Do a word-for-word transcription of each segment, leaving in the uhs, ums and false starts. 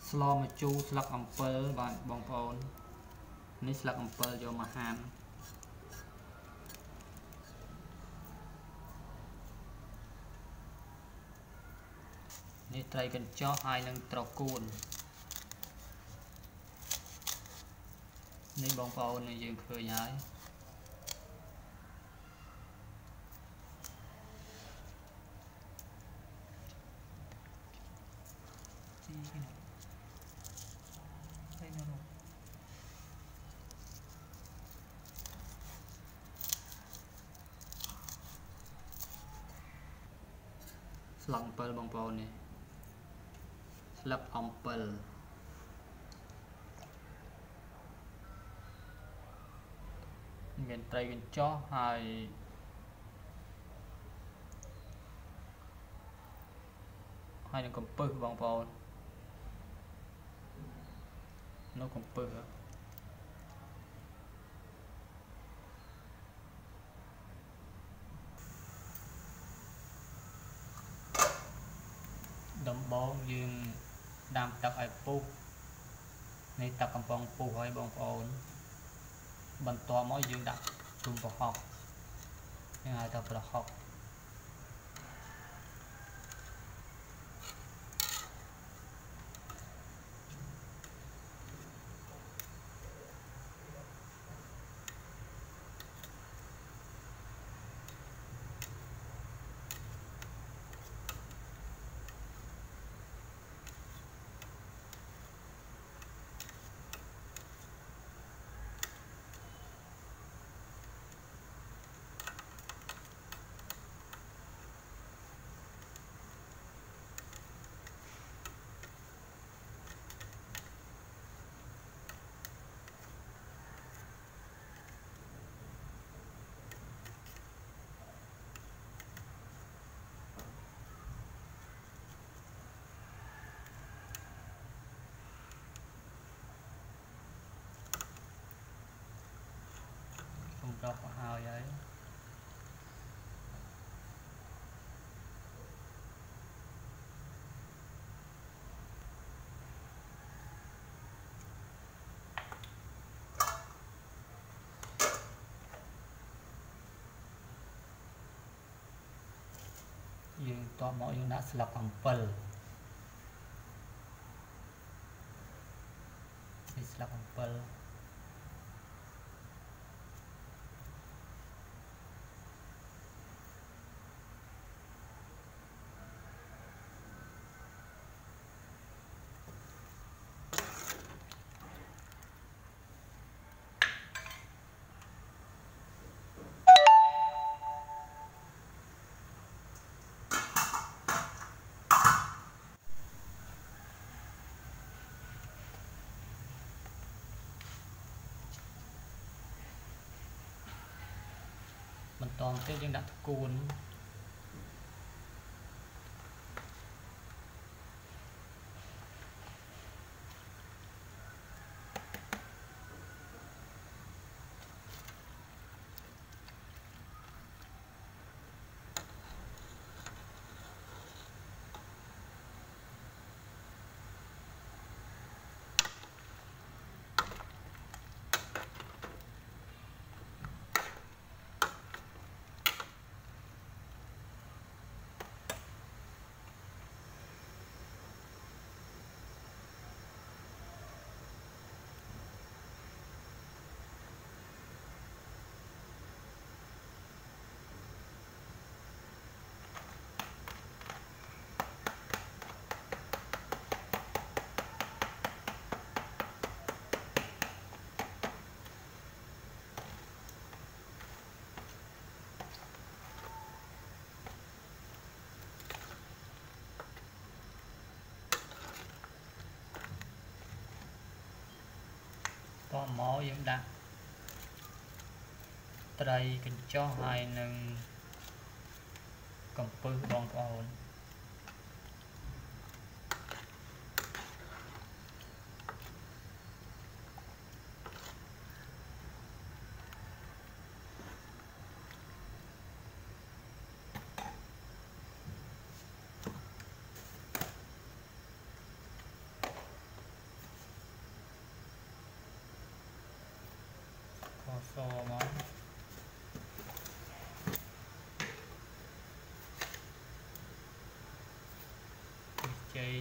slo mà chu slugអំពិល bạn បងប្អូន នេះ slug អំពិល យកមកហាន់ នេះ ត្រីកញ្ចក់ ហើយ នឹង ត្រកួន នេះ បងប្អូន យើង ឃើញ ហើយ ស្លឹកអំពិល បងប្អូន នេះ ស្លឹកអំពិល មាន ត្រីកញ្ចក់ ហើយ ហើយ នឹង កំពឹស បងប្អូន នោះ កំពឹស ដំបូង យើង ដាំ ទឹក ឲ្យ ពុះ នេះ ទឹកកំពុង ពុះ ហើយ បងប្អូន បន្ទាប់មក យើង ដាក់ ជុំ ប្រហុក យើង ហៅ ថា ប្រហុក đọc hào vậy dương to mọi dương đã lọc bằng pal lọc bằng pal mình toàn tiêu dân đặt cuốn có máu dưỡng đặc tray kinh cho hai nâng cầm pư bong ồn សមកជ័យ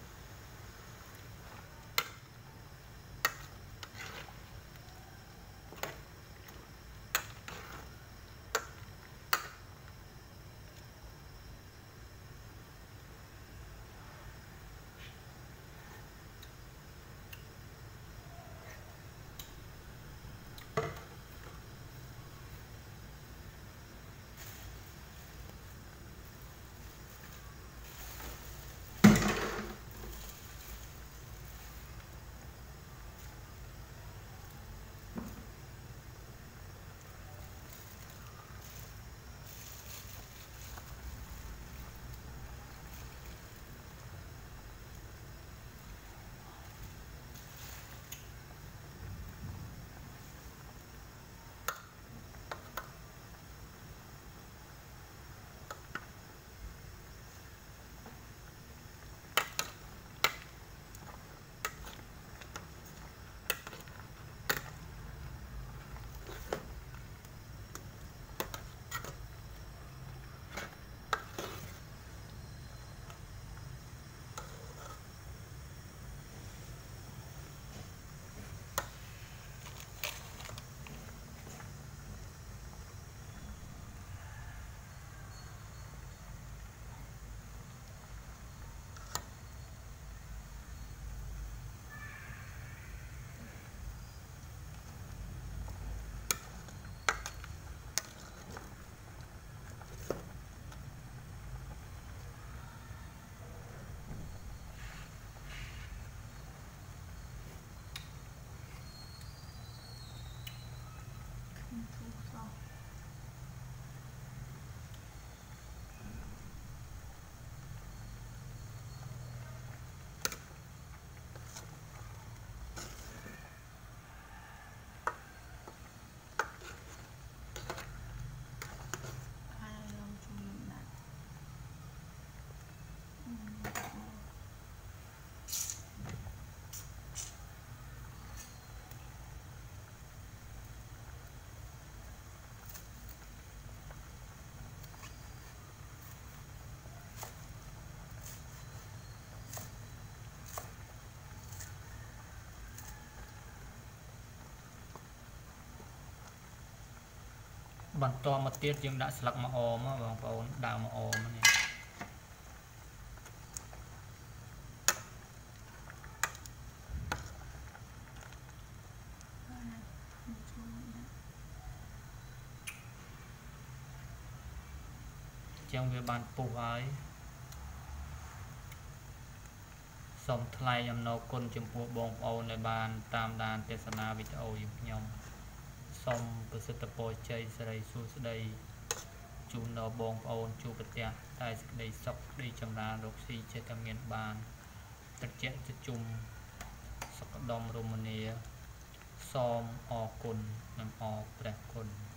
បន្តមកទៀតយើងដាក់ស្លឹកម្អមបងប្អូនដាក់ម្អមនេះចឹងវាបានពុះហើយសូមថ្លែងអំណរគុណចំពោះបងប្អូនដែលបានតាមដានទស្សនាវីដេអូរបស់ខ្ញុំសូមប្រសិទ្ធពរជ័យសិរីសួស្តីជូនដល់បងប្អូនជួបប្រទះតែសេចក្តីសុខក្តីចម្រើនរកស៊ីចេះតែមានបានត្រជាក់ត្រជុំសុខដុមរមនាសូមអរគុណនិងអរព្រះគុណ